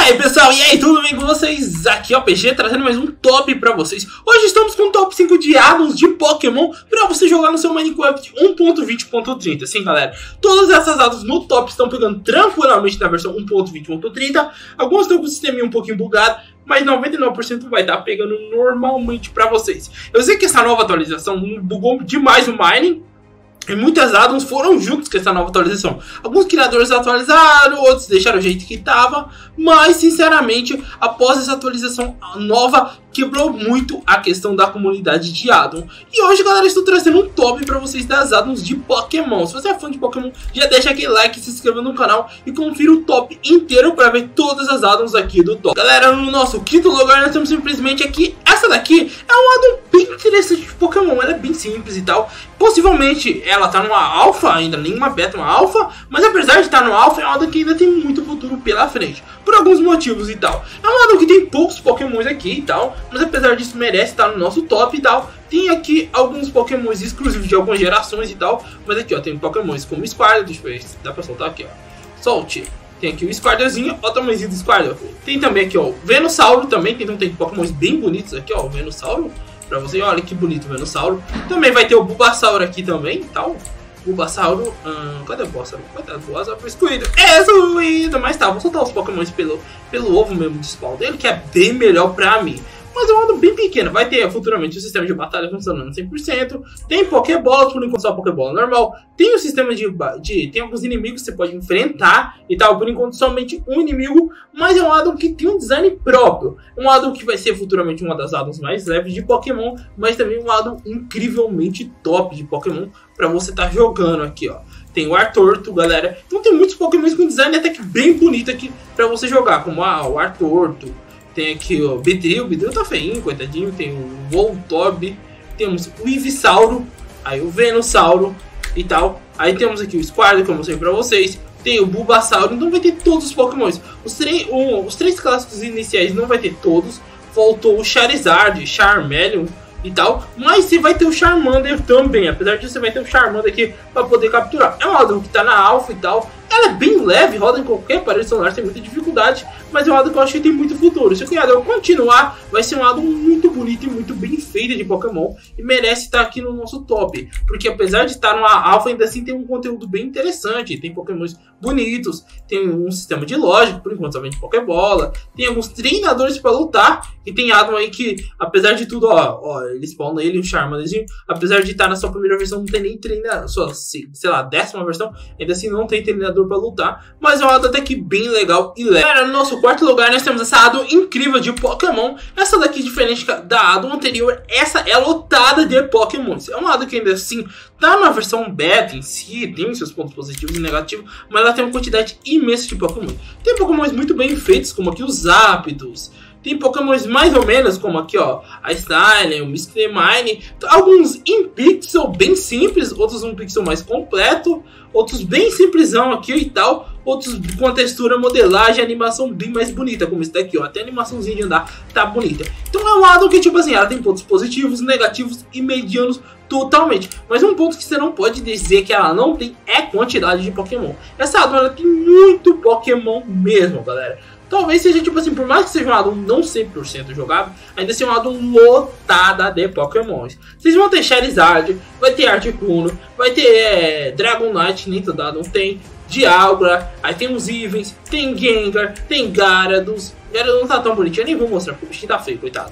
aí pessoal, e aí, tudo bem com vocês? Aqui é o PG trazendo mais um top pra vocês. Hoje estamos com o top 5 de addons de Pokémon pra você jogar no seu Minecraft 1.20.30. Sim galera, todas essas addons no top estão pegando tranquilamente na versão 1.20.30. Algumas estão com o sistema um pouquinho bugado, mas 99% vai estar pegando normalmente pra vocês. Eu sei que essa nova atualização bugou demais o mining, e muitas addons foram juntos com essa nova atualização. Alguns criadores atualizaram, outros deixaram o jeito que estava. Mas, sinceramente, após essa atualização nova, quebrou muito a questão da comunidade de addon. E hoje, galera, estou trazendo um top para vocês das addons de Pokémon. Se você é fã de Pokémon, já deixa aquele like, se inscreva no canal e confira o top inteiro para ver todas as addons aqui do top. Galera, no nosso quinto lugar, nós temos simplesmente aqui, essa daqui é um addon bem interessante de Pokémon. Ela é bem simples e tal. Possivelmente ela tá numa alpha ainda, nem uma beta, uma alpha, mas apesar de estar no alpha, é uma addon que ainda tem muito futuro pela frente, por alguns motivos e tal. É uma addon que tem poucos Pokémons aqui e tal, mas apesar disso merece estar no nosso top e tal. Tem aqui alguns Pokémons exclusivos de algumas gerações e tal, mas aqui ó, tem Pokémons como Squirtle, deixa eu ver se dá pra soltar aqui ó, solte. Tem aqui o Squirtlezinho, olha o tamanhozinho do Squirtle. Tem também aqui ó, o Venusaur também, então tem Pokémons bem bonitos aqui ó, o Venusaur. Pra você, olha que bonito o Venusaur. Também vai ter o Bulbasaur aqui também, tal. Bulbasaur, cadê o Bulbasaur? Coitado do Bulbasaur, foi excluído. É excluído, mas tá, vou soltar os Pokémons pelo ovo mesmo de spawn dele, que é bem melhor pra mim. Mas é um addon bem pequeno, vai ter futuramente o sistema de batalha funcionando 100%. Tem Pokébolas, por enquanto só Pokébola normal. Tem o sistema tem alguns inimigos que você pode enfrentar e tal, por enquanto somente um inimigo. Mas é um addon que tem um design próprio. Um addon que vai ser futuramente uma das addons mais leves de Pokémon, mas também um addon incrivelmente top de Pokémon pra você estar jogando aqui, ó. Tem o Artorto, galera. Então tem muitos Pokémons com design até que bem bonito aqui pra você jogar, como o Artorto. Tem aqui o Beedrill, o Beedrill tá feinho, coitadinho. Tem o Voltorb, temos o Ivysauro, aí o Venusaur e tal. Aí temos aqui o Squirtle, que eu mostrei pra vocês. Tem o Bulbasaur, então vai ter todos os Pokémons. Os três clássicos iniciais não vai ter todos. Faltou o Charizard, Charmeleon e tal. Mas você vai ter o Charmander também. Apesar disso, você vai ter o Charmander aqui pra poder capturar. É um addon que tá na alpha e tal. Ela é bem leve, roda em qualquer parede celular sem muita dificuldade, mas é um addon que eu acho que tem muito futuro. Se o addon continuar, vai ser um addon muito bonito e muito bem feito de Pokémon e merece estar aqui no nosso top, porque apesar de estar numa alpha, ainda assim tem um conteúdo bem interessante, tem Pokémons bonitos, tem um sistema de lógica, por enquanto somente Pokébola, tem alguns treinadores para lutar, e tem addon aí que, apesar de tudo, ó eles spawnam ele, o Charmanderzinho, apesar de estar na sua primeira versão, não tem nem treinador, sua, sei lá, 10ª versão, ainda assim não tem treinador para lutar, mas é um addon até que bem legal e leve. Cara, no nosso quarto lugar nós temos essa addon incrível de Pokémon. Essa daqui, diferente da addon anterior, essa é lotada de Pokémons. É um addon que ainda assim tá na versão beta em si, tem seus pontos positivos e negativos, mas ela tem uma quantidade imensa de Pokémon. Tem Pokémons muito bem feitos, como aqui os Zapdos. Tem Pokémons mais ou menos, como aqui ó, a Styler, o Misclemine. Alguns em pixel bem simples, outros um pixel mais completo, outros bem simplesão aqui e tal, outros com a textura, modelagem, animação bem mais bonita, como esse daqui ó, até a animaçãozinha de andar tá bonita. Então é um addon que tipo assim, ela tem pontos positivos, negativos e medianos totalmente. Mas um ponto que você não pode dizer que ela não tem é quantidade de Pokémon. Essa addon ela tem muito Pokémon mesmo, galera. Talvez seja tipo assim, por mais que seja um addon não 100% jogável, ainda seja um addon lotada de Pokémons. Vocês vão ter Charizard, vai ter Articuno, vai ter Dragonite, nem todo addon tem, Dialga, aí tem os Ivens, tem Gengar, tem Gyarados. Gyarados não tá tão bonitinho, eu nem vou mostrar porque o bichinho tá feio, coitado.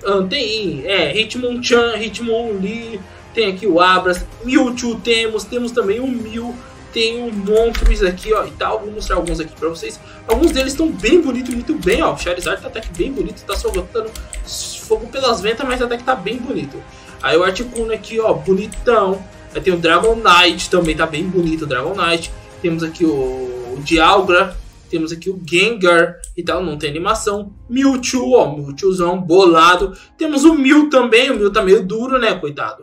Tem Hitmonchan, Hitmonlee, tem aqui o Abras, Mewtwo temos também o Mew. Tem um Montrous aqui, ó, e tal. Vou mostrar alguns aqui pra vocês. Alguns deles estão bem bonitos, muito bem, ó. O Charizard tá até que bem bonito, tá soltando fogo pelas ventas, mas até que tá bem bonito. Aí o Articuno aqui, ó, bonitão. Aí tem o Dragonite, também tá bem bonito o Dragonite. Temos aqui o Dialga, temos aqui o Gengar e tal, não tem animação. Mewtwo, ó, Mewtwozão bolado. Temos o Mew também, o Mew tá meio duro, né, coitado.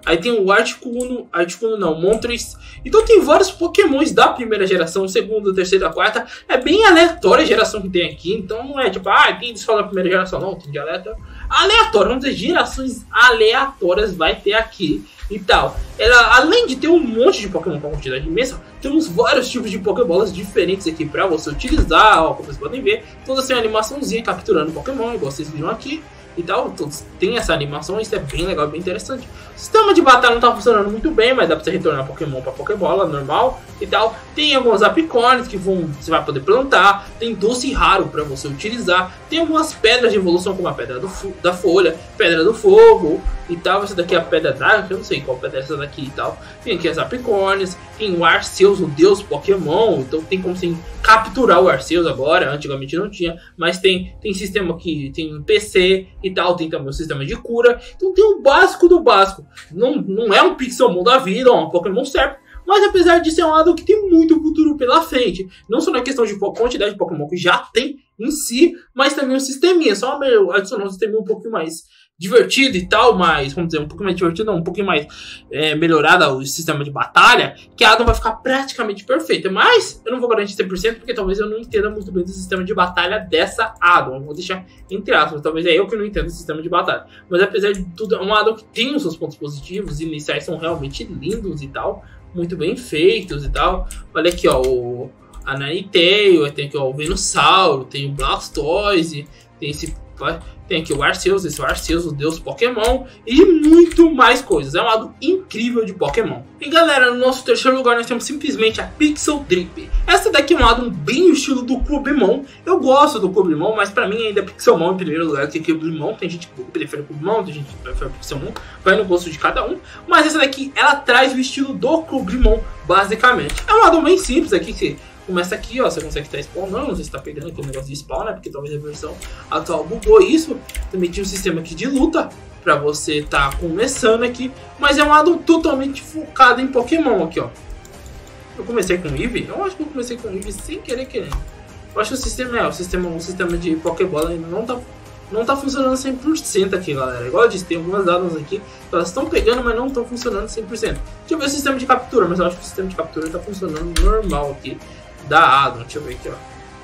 Aí tem o Articuno não, Moltres. Então tem vários Pokémons da primeira geração, segunda, terceira, quarta. É bem aleatória a geração que tem aqui. Então não é tipo, tem desfala da primeira geração. Não, tem de aleatório. Vamos dizer, gerações aleatórias vai ter aqui e tal. Ela, além de ter um monte de Pokémon com quantidade imensa, temos vários tipos de Pokébolas diferentes aqui pra você utilizar. Ó, como vocês podem ver, todas têm uma animaçãozinha capturando Pokémon, igual vocês viram aqui. E tal, todos tem essa animação, isso é bem legal, bem interessante. O sistema de batalha não tá funcionando muito bem, mas dá pra você retornar Pokémon pra Pokébola, normal e tal. Tem alguns Apicorns que você vai poder plantar, tem doce raro pra você utilizar. Tem algumas pedras de evolução, como a Pedra da Folha, Pedra do Fogo e tal. Essa daqui é a Pedra d'Água, eu não sei qual pedra é essa daqui e tal. Tem aqui as Apicorns, tem o Arceus, o Deus Pokémon, então tem como você capturar o Arceus agora, antigamente não tinha, mas tem sistema aqui, tem um PC e tal, tem também o sistema de cura, então tem o básico do básico. Não é um Pixelmon da vida, ou um Pokémon certo, mas apesar de ser um lado que tem muito futuro pela frente, não só na questão de quantidade de Pokémon que já tem em si, mas também o sisteminha, só adicionar um sisteminha um pouquinho mais divertido e tal, mas, vamos dizer, um pouquinho mais divertido, não, um pouquinho mais melhorada o sistema de batalha, que a Adam vai ficar praticamente perfeita, mas eu não vou garantir 100% porque talvez eu não entenda muito bem do sistema de batalha dessa Adam, eu vou deixar entre aspas, talvez é eu que não entendo o sistema de batalha, mas apesar de tudo, é um Adam que tem os seus pontos positivos, iniciais são realmente lindos e tal, muito bem feitos e tal. Olha aqui, ó, a Ninetale, tem aqui ó, o Venusaur, tem o Blastoise, tem aqui o Arceus, o Deus Pokémon e muito mais coisas. É um lado incrível de Pokémon. E galera, no nosso terceiro lugar nós temos simplesmente a Pixel Drip. Essa daqui é um lado bem o estilo do Cubrimon. Eu gosto do Cubrimon, mas pra mim ainda é Pixelmon em primeiro lugar que Cubrimon. Tem gente que prefere Cubrimon, tem gente que prefere Pixelmon. Vai no gosto de cada um. Mas essa daqui, ela traz o estilo do Cubrimon, basicamente. É um lado bem simples aqui que começa aqui, ó, você consegue estar spawnando, não sei se tá pegando aqui o negócio de spawn, né, porque talvez a versão atual bugou isso. Também tinha um sistema aqui de luta pra você tá começando aqui, mas é um lado totalmente focado em Pokémon aqui, ó. Eu comecei com Eevee? Eu acho que eu comecei com Eevee sem querer querendo. Eu acho que o sistema de Pokébola ainda não tá funcionando 100% aqui, galera. Igual eu disse, tem algumas dadas aqui que elas estão pegando, mas não estão funcionando 100%. Deixa eu ver o sistema de captura, mas eu acho que o sistema de captura tá funcionando normal aqui da Adam, deixa eu ver aqui,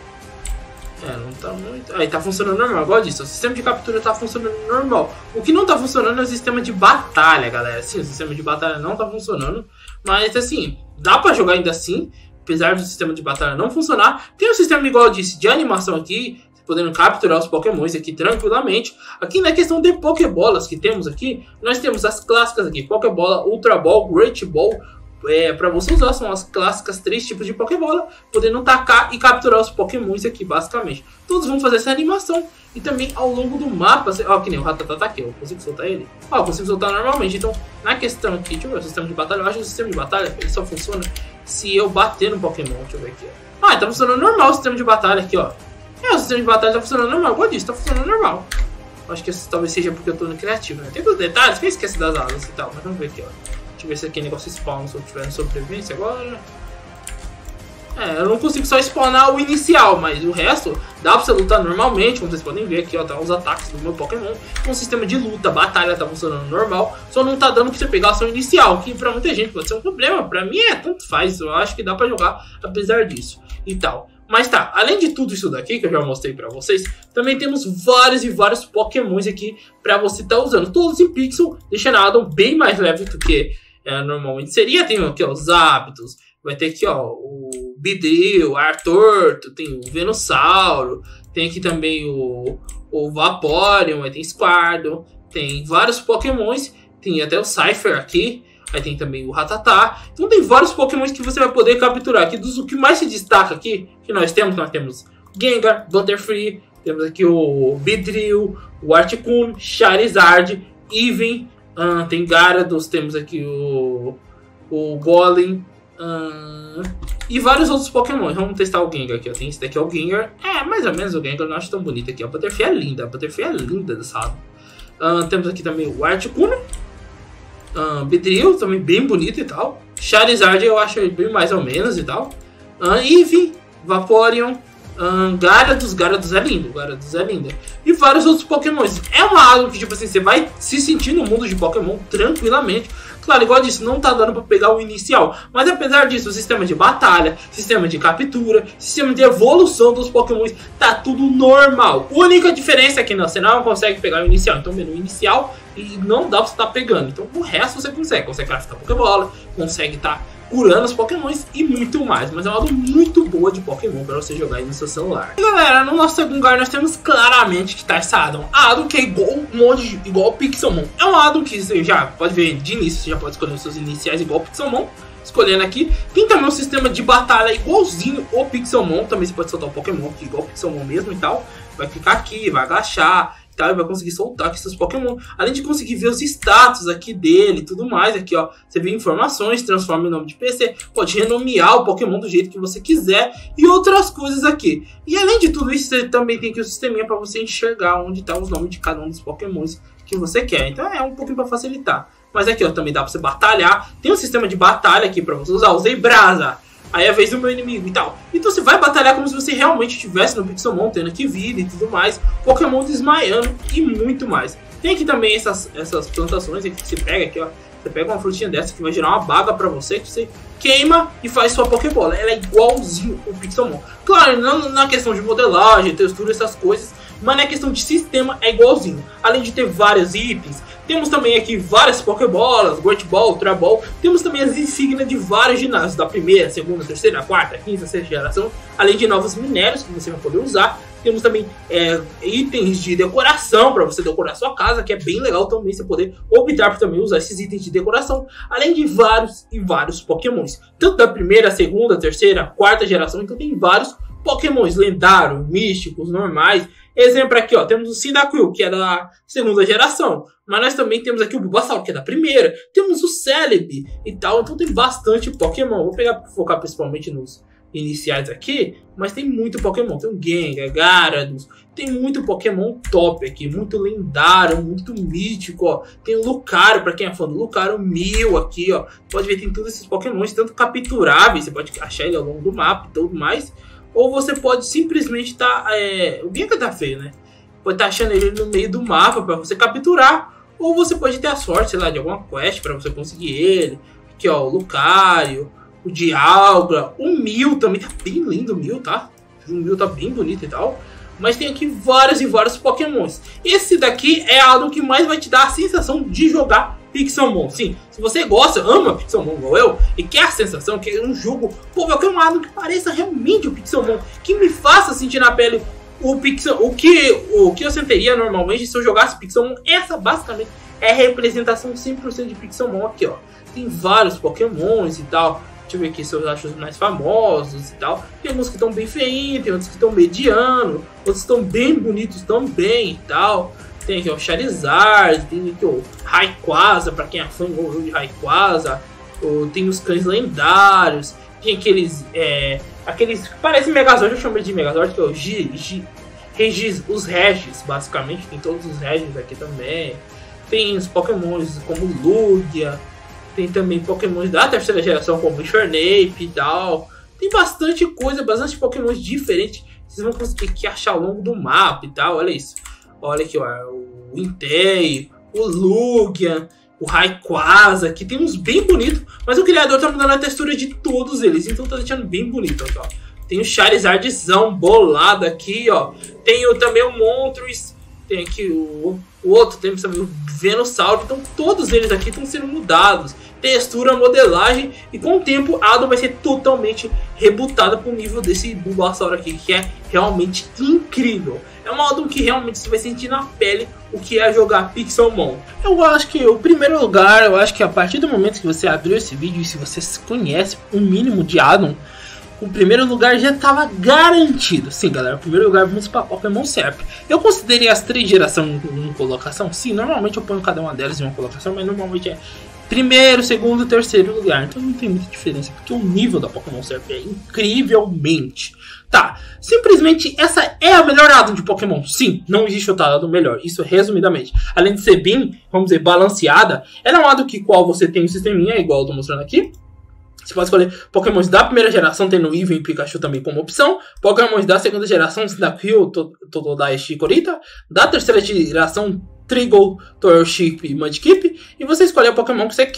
ó. Não tá muito... Aí tá funcionando normal, igual eu disse, o sistema de captura tá funcionando normal. O que não tá funcionando é o sistema de batalha, galera. Sim, o sistema de batalha não tá funcionando, mas assim, dá pra jogar ainda assim, apesar do sistema de batalha não funcionar. Tem um sistema, igual eu disse, de animação aqui, podendo capturar os Pokémons aqui tranquilamente. Aqui na questão de Pokébolas que temos aqui, nós temos as clássicas aqui, Pokébola, Ultra Ball, Great Ball. Para você usar, são as clássicas 3 tipos de Pokébola, podendo tacar e capturar os Pokémons aqui, basicamente. Todos vão fazer essa animação. E também ao longo do mapa, ó, que nem o Rattata tá aqui, eu consigo soltar ele? Ó, eu consigo soltar normalmente. Então, na questão aqui, deixa eu ver o sistema de batalha. Eu acho que o sistema de batalha ele só funciona se eu bater no Pokémon. Deixa eu ver aqui, ó. Tá funcionando normal o sistema de batalha aqui, ó. O sistema de batalha tá funcionando normal, igual eu disse, tá funcionando normal. Acho que isso talvez seja porque eu tô no criativo, né? Tem outros detalhes que eu esqueci das asas e tal, mas vamos ver aqui, ó. Deixa eu ver se aqui o negócio spawn se eu tiver no sobrevivência agora. Eu não consigo só spawnar o inicial, mas o resto dá pra você lutar normalmente, como vocês podem ver aqui, ó, tá os ataques do meu Pokémon. Um sistema de luta, batalha tá funcionando normal, só não tá dando pra você pegar a ação inicial, que pra muita gente pode ser um problema, pra mim tanto faz, eu acho que dá pra jogar apesar disso e tal. Mas tá, além de tudo isso daqui que eu já mostrei pra vocês, também temos vários e vários Pokémons aqui pra você tá usando, todos em pixel, deixando a Adam bem mais leve do que normalmente seria. Tem aqui ó, os Zapdos, vai ter aqui ó, o Beedrill, Artorto, tem o Venusaur, tem aqui também o Vaporeon, aí tem Squirtle, tem vários Pokémons, tem até o Cypher aqui, aí tem também o Rattata. Então tem vários Pokémons que você vai poder capturar aqui. O que mais se destaca aqui, que nós temos Gengar, Butterfree, temos aqui o Beedrill, o Articuno, Charizard, Eevee, tem Gyarados, temos aqui o Golem, e vários outros Pokémon. Vamos testar o Gengar aqui, ó. Tem esse daqui, é o Gengar. Mais ou menos o Gengar, eu não acho tão bonito aqui. A Butterfree é linda, dessa água. Temos aqui também o Articuno, Beedrill, também bem bonito e tal. Charizard eu acho bem mais ou menos e tal. Eevee, Vaporeon, Gyarados é lindo, e vários outros Pokémons. É uma água que tipo assim, você vai se sentir no mundo de Pokémon tranquilamente. Claro, igual eu disse, não tá dando pra pegar o inicial. Mas apesar disso, o sistema de batalha, sistema de captura, sistema de evolução dos Pokémons, tá tudo normal. A única diferença é que você não consegue pegar o inicial. Então, menu inicial e não dá pra você estar pegando. Então, o resto você consegue. Consegue craftar Pokébola, consegue estar curando os Pokémons e muito mais. Mas é uma modo muito boa de Pokémon para você jogar aí no seu celular. E galera, no nosso segundo lugar nós temos claramente que tá essa Addon. A Addon que é igual o Pixelmon. É um Addon que você já pode ver de início, você já pode escolher os seus iniciais igual o Pixelmon. Escolhendo aqui, tem também um sistema de batalha igualzinho o Pixelmon. Também você pode soltar o Pokémon aqui igual o Pixelmon mesmo e tal. Vai ficar aqui, vai agachar e tal, e vai conseguir soltar aqui seus Pokémon. Além de conseguir ver os status aqui dele e tudo mais. Aqui ó, você vê informações, transforma em nome de PC, pode renomear o Pokémon do jeito que você quiser e outras coisas aqui. E além de tudo isso, você também tem aqui o sisteminha para você enxergar onde estão os nomes de cada um dos Pokémons que você quer. Então é um pouquinho para facilitar. Mas aqui ó, também dá pra você batalhar. Tem um sistema de batalha aqui pra você usar. Usei Brasa, aí é a vez do meu inimigo e tal. Então você vai batalhar como se você realmente estivesse no Pixelmon, tendo aqui vida e tudo mais, Pokémon desmaiando e muito mais. Tem aqui também essas plantações aqui que você pega aqui ó. Você pega uma frutinha dessa que vai gerar uma baga pra você, que você queima e faz sua Pokébola. Ela é igualzinho o Pixelmon. Claro, não na questão de modelagem, textura, essas coisas, mas na questão de sistema é igualzinho. Além de ter vários itens, temos também aqui várias Pokébolas, Great Ball, Ultra Ball. Temos também as insígnias de vários ginásios, da primeira, segunda, terceira, quarta, quinta, sexta geração. Além de novos minérios que você vai poder usar. Temos também itens de decoração para você decorar sua casa, que é bem legal também você poder optar por também usar esses itens de decoração. Além de vários e vários Pokémons. Tanto da primeira, segunda, terceira, quarta geração. Então tem vários Pokémons lendários, místicos, normais. Exemplo aqui, ó, temos o Cyndaquil, que é da segunda geração. Mas nós também temos aqui o Bulbasaur, que é da primeira. Temos o Celebi e tal. Então tem bastante Pokémon. Vou focar principalmente nos iniciais aqui. Mas tem muito Pokémon. Tem o Gengar, Gyarados. Tem muito Pokémon top aqui. Muito lendário, muito mítico, ó. Tem o Lucario, pra quem é fã do Lucario. Mew aqui, ó. Pode ver, tem todos esses Pokémons. Tanto capturáveis, você pode achar ele ao longo do mapa e tudo mais. Ou você pode simplesmente estar... o Gengar tá feio, né? Pode estar achando ele no meio do mapa para você capturar. Ou você pode ter a sorte, sei lá, de alguma quest para você conseguir ele. Aqui, ó, o Lucario, o Dialga, o Mew também tá bem lindo, o Mew, tá? O Mew tá bem bonito e tal. Mas tem aqui vários e vários Pokémons. Esse daqui é algo que mais vai te dar a sensação de jogar Pixelmon. Sim, se você gosta, ama Pixelmon igual eu, e quer a sensação, quer um jogo, pô, eu quero um lado que pareça realmente o Pixelmon, que me faça sentir na pele o que eu sentiria normalmente se eu jogasse Pixelmon. Essa basicamente é a representação 100% de Pixelmon aqui, ó. Tem vários Pokémons e tal. Deixa eu ver aqui se eu acho os mais famosos e tal. Tem alguns que estão bem feinhos, tem outros que estão mediano, outros estão bem bonitos também e tal. Tem aqui o Charizard, tem aqui o Rayquaza, pra quem é fã de Rayquaza. Tem os cães lendários. Tem aqueles que parecem Megazord, eu chamo de Megazord, que é o os Regis, basicamente. Tem todos os Regis aqui também. Tem os Pokémons como Lugia. Tem também Pokémons da terceira geração, como Infernape e tal. Tem bastante coisa, bastante Pokémons diferentes. Vocês vão conseguir achar ao longo do mapa e tal, olha isso. Olha aqui, ó, o Entei, o Lugia, o Rayquaza, que tem uns bem bonitos, mas o criador tá mudando a textura de todos eles, então tá deixando bem bonito, ó. Tem o Charizardzão bolado aqui, ó. Tem também o Moltres, tem aqui o outro, tem também o Venusaur, então todos eles aqui estão sendo mudados. Textura, modelagem, e com o tempo a Addon vai ser totalmente rebutada pro nível desse Bulbasaur aqui, que é realmente incrível. É uma Addon que realmente você vai sentir na pele o que é jogar Pixelmon. Eu acho que o primeiro lugar, eu acho que a partir do momento que você abriu esse vídeo e se você conhece o mínimo de Addon, o primeiro lugar já estava garantido. Sim, galera, o primeiro lugar vamos para Pokémon Serp. Eu considerei as 3 gerações em colocação. Sim, normalmente eu ponho cada uma delas em uma colocação, mas normalmente é primeiro, segundo, terceiro lugar. Então não tem muita diferença, porque o nível da Pokémon Serp é incrivelmente. Tá, simplesmente essa é a melhor Addon de Pokémon. Sim, não existe outra Addon melhor. Isso resumidamente. Além de ser bem, vamos dizer, balanceada, ela é uma Addon que qual você tem um sisteminha, igual eu tô mostrando aqui. Você pode escolher Pokémons da primeira geração, tendo Eevee e Pikachu também como opção. Pokémons da segunda geração, Cyndaquil, Totodile e Chikorita. Da terceira geração, Trigon, Torchic e Mudkip. E você escolhe o Pokémon que você quer.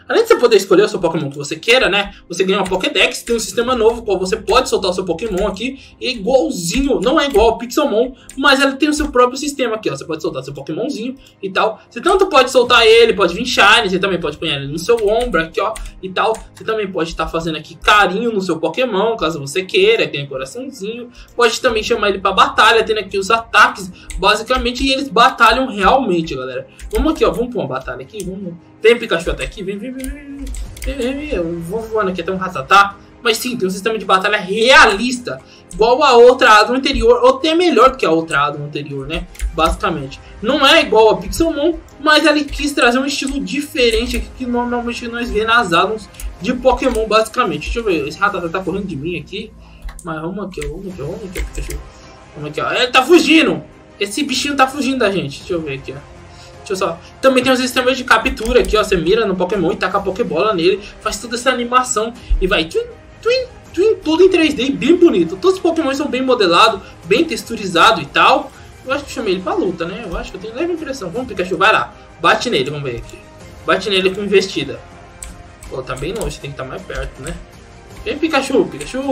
Além de você poder escolher o seu Pokémon que você queira, né? Você ganha uma Pokédex, tem um sistema novo, qual você pode soltar o seu Pokémon aqui. E é igualzinho, não é igual ao Pixelmon, mas ela tem o seu próprio sistema aqui, ó. Você pode soltar seu Pokémonzinho e tal. Você tanto pode soltar ele, pode vir Shine, você também pode pôr ele no seu ombro aqui, ó, e tal. Você também pode estar fazendo aqui carinho no seu Pokémon, caso você queira, tem um coraçãozinho. Pode também chamar ele pra batalha, tendo aqui os ataques, basicamente, e eles batalham realmente, galera. Vamos aqui, ó, vamos pra uma batalha aqui, vamos... Vem Pikachu até aqui, vem. Eu vou voando aqui até um Rattata. Mas sim, tem um sistema de batalha realista, igual a outra Adon anterior, ou até melhor do que a outra Adon anterior, né? Basicamente. Não é igual a Pixelmon, mas ele quis trazer um estilo diferente aqui, que normalmente nós vemos nas Adons de Pokémon, basicamente. Deixa eu ver, esse Rattata tá correndo de mim aqui. Mas vamos aqui, Pikachu. Vamos aqui, ó. Ele tá fugindo! Esse bichinho tá fugindo da gente. Deixa eu ver aqui, ó. Deixa eu só... Também tem um sistema de captura aqui, ó. Você mira no Pokémon e taca a Pokébola nele. Faz toda essa animação e vai... tudo em 3D, bem bonito. Todos os Pokémon são bem modelados, bem texturizados e tal. Eu acho que eu chamei ele pra luta, né? Eu acho que eu tenho leve impressão. Vamos, Pikachu, vai lá. Bate nele, vamos ver aqui. Bate nele com investida. Pô, tá bem longe, tem que estar mais perto, né? Vem, Pikachu.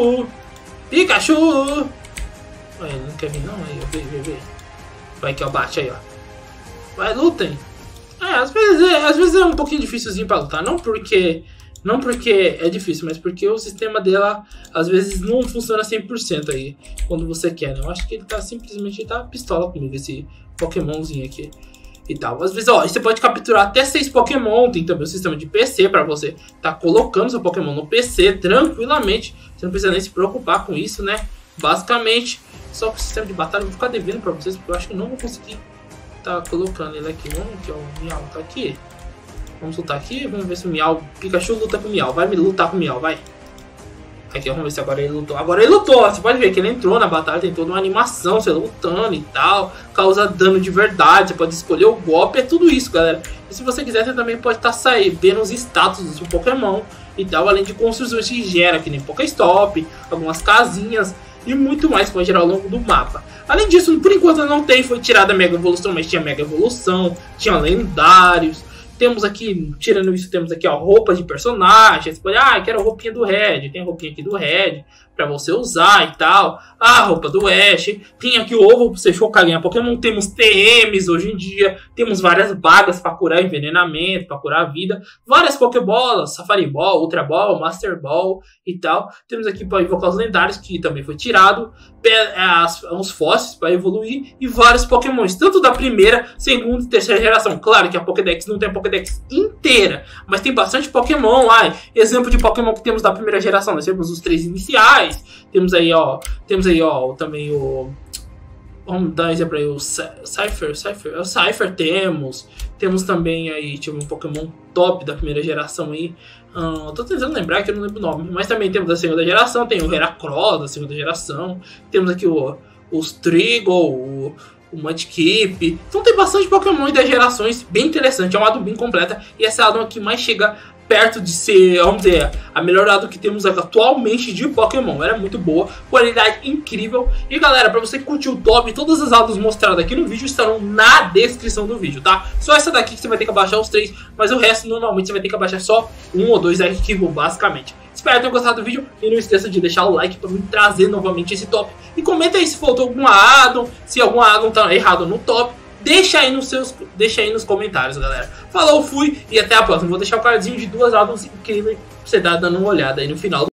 Ué, ele não quer vir não? Aí, vem. Vai aqui, ó, bate aí, ó. Vai, lutem. Às vezes é um pouquinho difícilzinho pra lutar. Não porque é difícil, mas porque o sistema dela às vezes não funciona 100% aí quando você quer, né? Eu acho que ele tá simplesmente pistola comigo, esse Pokémonzinho aqui e tal. Às vezes, ó, você pode capturar até 6 Pokémon. Tem também o sistema de PC pra você tá colocando seu Pokémon no PC tranquilamente. Você não precisa nem se preocupar com isso, né? Basicamente, só que o sistema de batalha eu vou ficar devendo pra vocês, porque eu acho que eu não vou conseguir tá colocando ele aqui. Vamos aqui, ó, o Miau tá aqui. Vamos lutar aqui, vamos ver se o Miau... Pikachu luta com o Miau, vai me lutar com o Miau, vai. Aqui, vamos ver se agora ele lutou. Agora ele lutou, você pode ver que ele entrou na batalha, tem toda uma animação, você lutando e tal. Causa dano de verdade, você pode escolher o golpe, é tudo isso, galera. E se você quiser, você também pode estar vendo os status do seu Pokémon e tal. Além de construções que gera, que nem Pokéstop, algumas casinhas e muito mais que vai gerar ao longo do mapa. Além disso, por enquanto não tem, foi tirada a Mega Evolução, mas tinha Mega Evolução, tinha lendários. Temos aqui, tirando isso, temos aqui, ó, roupas de personagens. Você pode, quero a roupinha do Red, tem a roupinha aqui do Red pra você usar e tal. A roupa do Ash, tem aqui o ovo pra você focar em Pokémon. Temos TMs hoje em dia, temos várias bagas pra curar envenenamento, pra curar a vida. Várias Pokébolas, Safari Ball, Ultra Ball, Master Ball e tal. Temos aqui para invocar os lendários, que também foi tirado. Os fósseis para evoluir e vários Pokémons, tanto da primeira, segunda e terceira geração. Claro que a Pokédex não tem a Pokédex inteira, mas tem bastante Pokémon. Exemplo de Pokémon que temos da primeira geração, nós temos os 3 iniciais. Temos aí, ó, também o... Vamos dar um exemplo aí, o Cypher temos também aí, tipo, um Pokémon top da primeira geração aí. Tô tentando lembrar que eu não lembro o nome, mas também temos da segunda geração, tem o Heracross da segunda geração, temos aqui os Trigon, o Mudkip. Então tem bastante Pokémon das gerações, bem interessante, é uma Adon bem completa, e essa Adon aqui mais chega perto de ser, vamos dizer, a melhor Adon que temos atualmente de Pokémon. Era muito boa, qualidade incrível. E galera, pra você curtir o top, todas as Adons mostradas aqui no vídeo estarão na descrição do vídeo, tá? Só essa daqui que você vai ter que abaixar os 3, mas o resto normalmente você vai ter que abaixar só 1 ou 2 arquivos, basicamente. Espero que tenham gostado do vídeo e não esqueça de deixar o like para me trazer novamente esse top. E comenta aí se faltou alguma Adon, se alguma Adon tá errado no top. Deixa aí nos comentários, galera. Falou, fui e até a próxima. Vou deixar o cardzinho de 2 Adons incríveis pra você dar dando uma olhada aí no final.